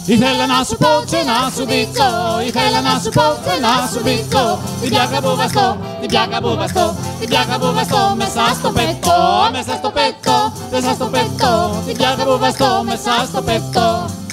Ήθελα να σου πω και να σου δείξω, ήθελα να σου πω και να σου δείξω την πλάκα που βαστώ, την πλάκα που βαστώ, την πλάκα που βαστώ μέσα στο πετώ, μέσα στο πετώ, μέσα στο πετώ, την πλάκα που βαστώ μέσα στο πετώ.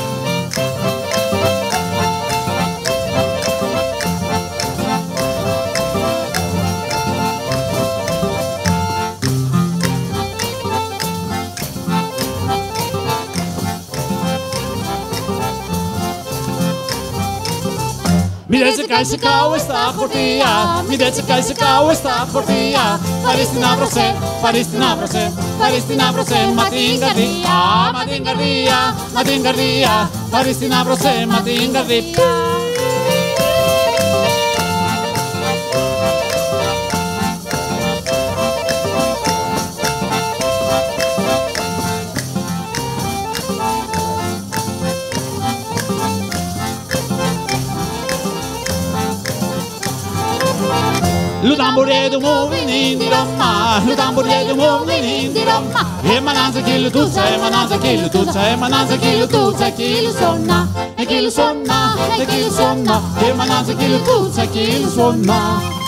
Μην τσεκάει καουέ στα χορτία, μην τσεκάει καουέ στα χορτία. Πάρει την άβρωσε, πάρει την άβρωσε, πάρει την άβρωσε, μα την καρδιά, μα την καρδιά, μα την καρδιά. Πάρει την άβρωσε, μα την καρδιά. Lo tamburiere moving in di Roma, lo tamburiere moving in di Roma. E mananza chilo tuzza, e mananza chilo tuzza, e mananza chilo tuzza, chilo sonna, e chilo sonna, e chilo sonna. E mananza chilo tuzza, chilo sonna.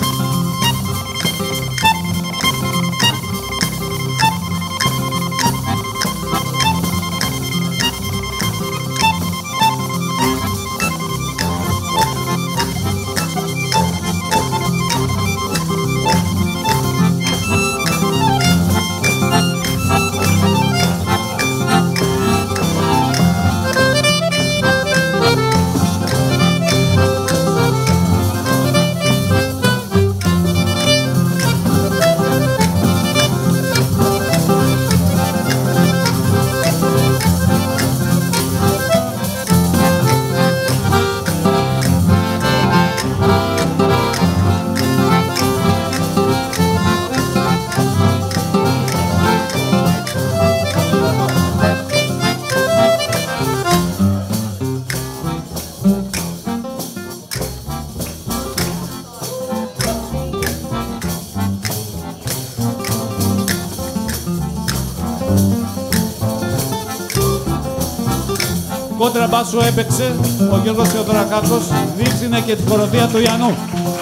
Κόντραμπάσο έπαιξε ο Γιώργος Θεοδωρακάκος, δίψινε και τη χοροδία του Ιαννού.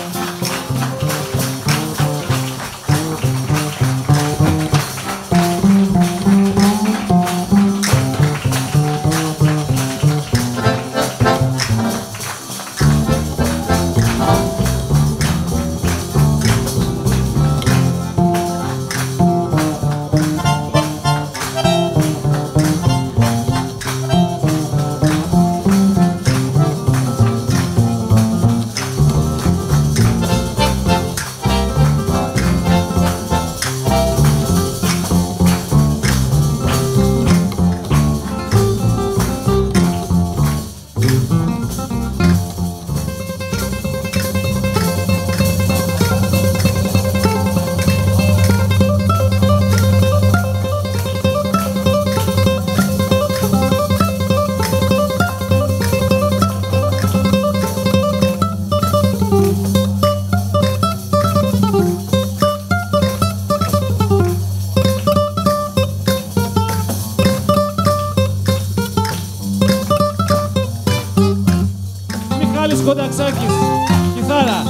Κονταξάκης, κιθάρα.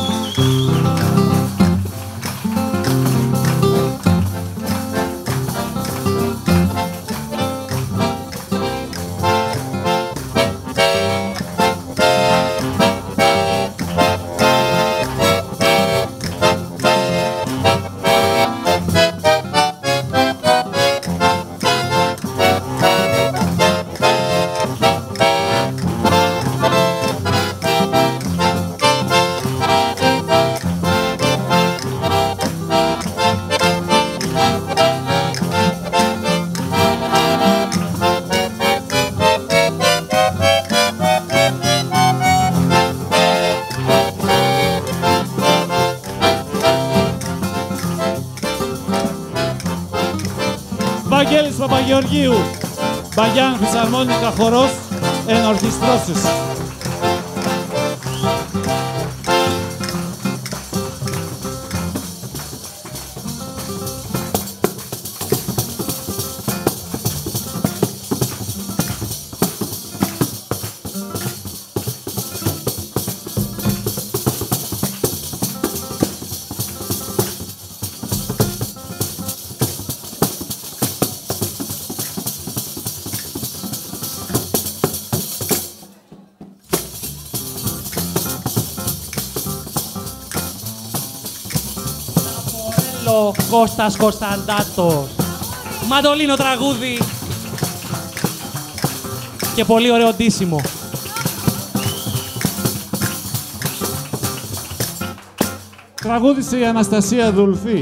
Βαγγέλης Παπαγεωργίου, Μπαγιάν Φυσαρμόνικα χορός, ενορχιστρώσεις. ο Κώστας Κωνσταντάτος. Μαντολίνο τραγούδι και πολύ ωραίο ντύσιμο. Τραγούδισε η Αναστασία Δουλφή.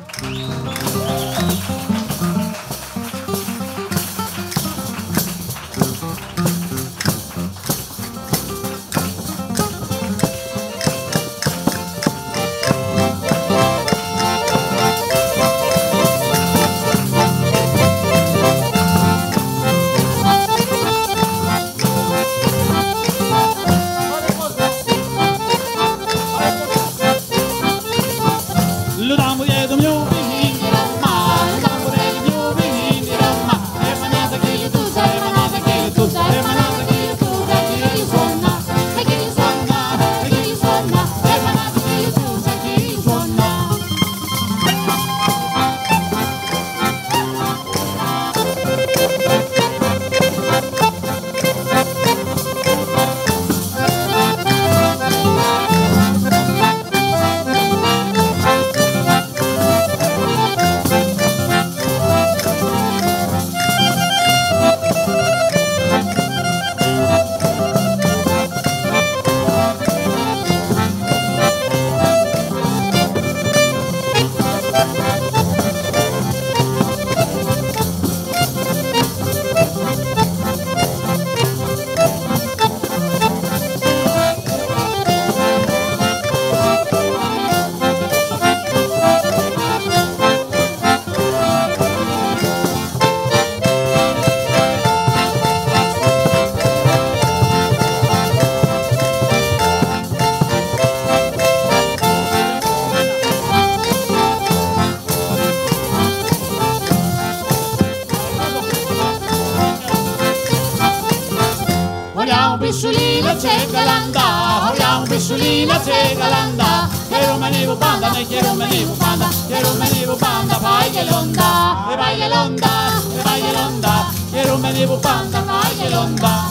Pisciolina c'è galanda, vogliamo pisciolina c'è galanda. Quiero menivo banda, ne quiero menivo banda, quiero menivo banda, vai l'onda, e vai l'onda, e vai l'onda. Quiero menivo banda, vai l'onda.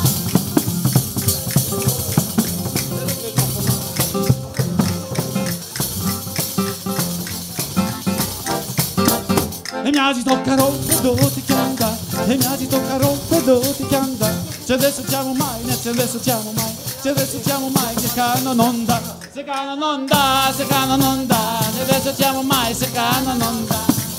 E mοιάζει το καρόφεδο τι κι anda, e mοιάζει το καρόφεδο τι κι anda. Se adesso siamo mai, se adesso siamo mai, se adesso siamo mai, che cano non da, se cano non da, se cano non da, se adesso siamo mai, se cano non da.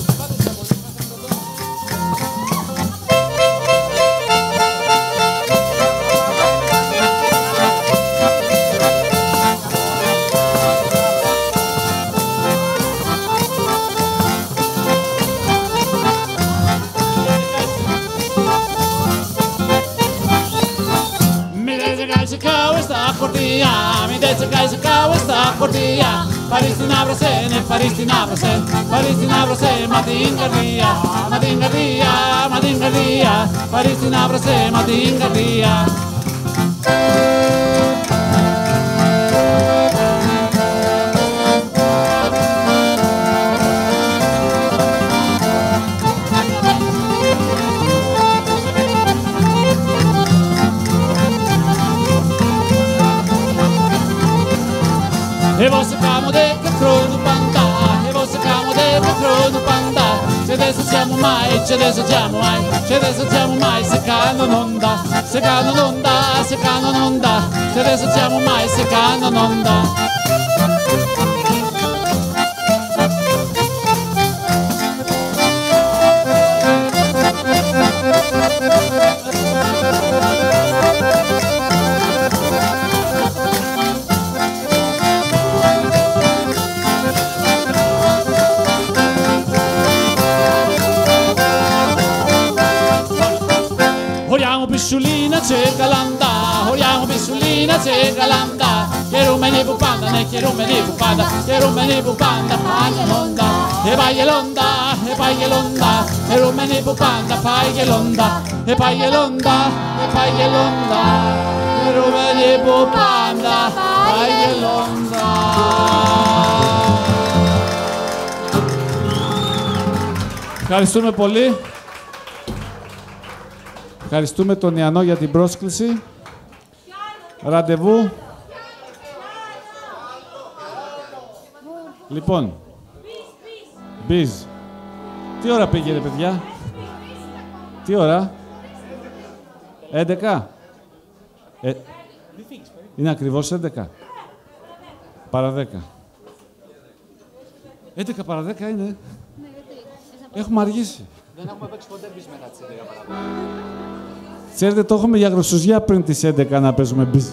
Mi dice che si cava sta cordia, faristi una brasene, faristi una brasene, faristi una brasene, ma dingaria, ma dingaria, ma dingaria, faristi una brasene, ma dingaria. E você camo de crono panda, e você camo de crono panda. Se adesso siamo mai, se adesso siamo mai, se adesso siamo mai, se cano non da, se cano non da, se cano non da. Se adesso siamo mai, se cano non da. Pisciolina c'è galanda, vogliamo pisciolina c'è galanda. Quiero menivo panda, ne quiero menivo panda, quiero menivo panda, vai l'onda, e vai l'onda, e vai l'onda. Quiero menivo panda, vai l'onda, e vai l'onda, e vai l'onda. Quiero menivo panda, vai l'onda. Ευχαριστούμε πολύ. Ευχαριστούμε τον Ιαννό για την πρόσκληση. Ραντεβού. Λοιπόν, Μπιζ. Τι ώρα πήγε, ρε παιδιά? Τι ώρα? 11. Είναι ακριβώς 11. Παρά 10. 11 παρά 10 είναι. Έχουμε αργήσει. Δεν έχουμε παίξει ποτέ μπιζ μετά τις 11 παρά 10. Ξέρετε, το έχουμε για γροσουζιά πριν τις 11 να παίζουμε μπιζ.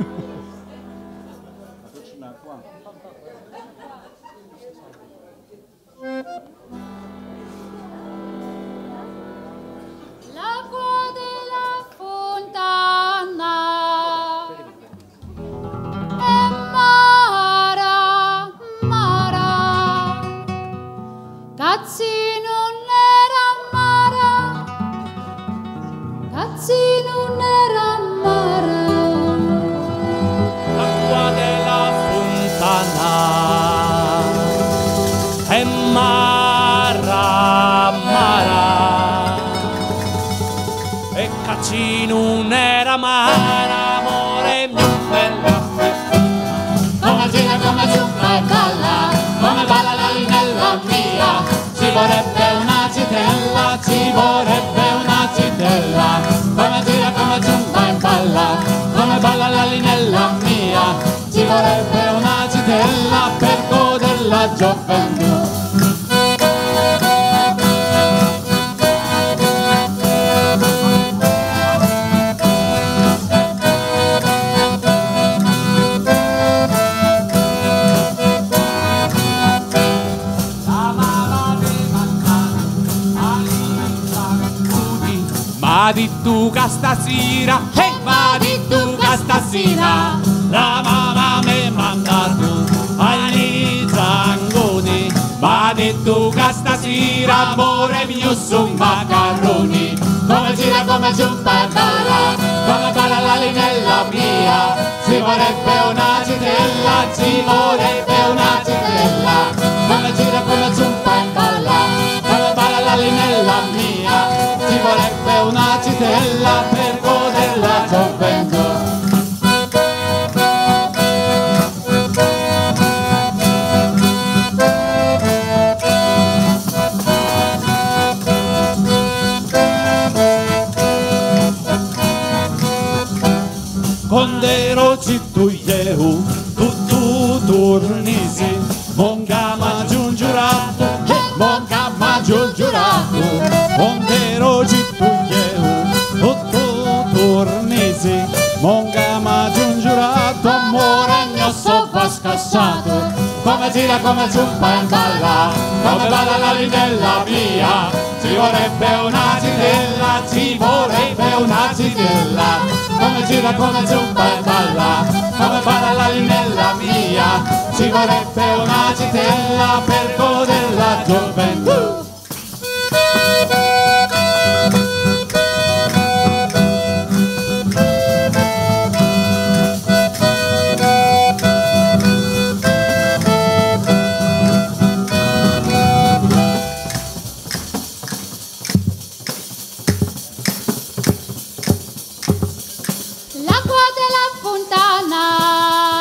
Stasera, hey, vadi tu stasera, la mamma mi ha mandato agli zangoni, vadi tu stasera, amore mio, su macaroni, come gira, come giunta e balla la linella mia, ci vorrebbe una citella, ci vorrebbe una citella, come gira, come giunta e balla la linella mia, ci vorrebbe una citella per godere la gioventù. Quando ero zitto io, tutto tornisi, mongama giungurato, mongama giungurato, quando ero zitto io, tutto tornisi, mongama giungurato, amore mio sopra scassato, come gira, come giumpa e balla, come balla la linella mia, ci vorrebbe una citella, ci vorrebbe una citella, come gira, come giumpa e balla, come balla la linella mia, ci vorrebbe una citella per godere la gioventù. L'acqua della fontana